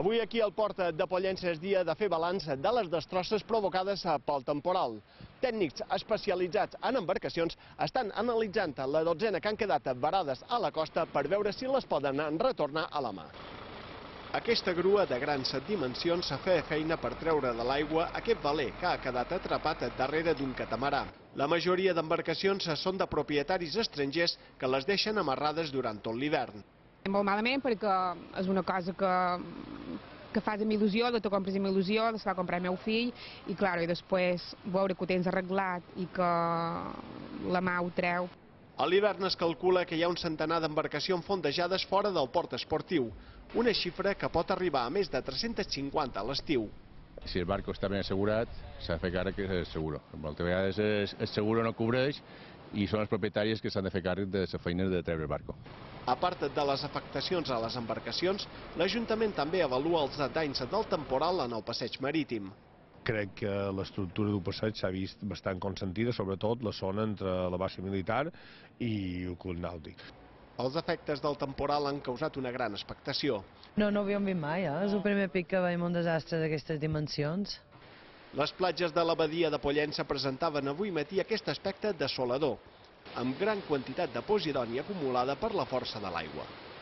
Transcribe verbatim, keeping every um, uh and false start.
Avui aquí al port de Pollença és dia de fer balanç de les destrosses provocades pel temporal. Tècnics especialitzats en embarcacions estan analitzant la dotzena que han quedat varades a la costa per veure si les poden retornar a la mà. Aquesta grua de grans dimensions feia feina per treure de l'aigua aquest veler que ha quedat atrapat darrere d'un catamarà. La majoria d'embarcacions són de propietaris estrangers que les deixen amarrades durant tot l'hivern. Molt malament perquè és una cosa que, que fas amb il·lusió, la te compres amb il·lusió, la se va comprar el meu fill i, clar, i després veure que ho tens arreglat i que la mà ho treu. A l'hivern es calcula que hi ha un centenar d'embarcacions fondejades fora del port esportiu, una xifra que pot arribar a més de tres-centes cinquanta a l'estiu. Si el barco està ben assegurat, s'ha de fer càrrec que és seguro. Moltes vegades el seguro no cobreix i són els propietaris que s'han de fer càrrec de la feina de treure el barco. A part de les afectacions a les embarcacions, l'Ajuntament també avalua els danys del temporal en el passeig marítim. Crec que l'estructura del passeig s'ha vist bastant consentida, sobretot la zona entre la base militar i el club nàutic. Els efectes del temporal han causat una gran expectació. No, no ho havíem vist mai, eh? És el primer pic que veiem un desastre d'aquestes dimensions. Les platges de la badia de Pollença presentaven avui matí aquest aspecte desolador, amb gran quantitat de posidònia acumulada per la força de l'aigua.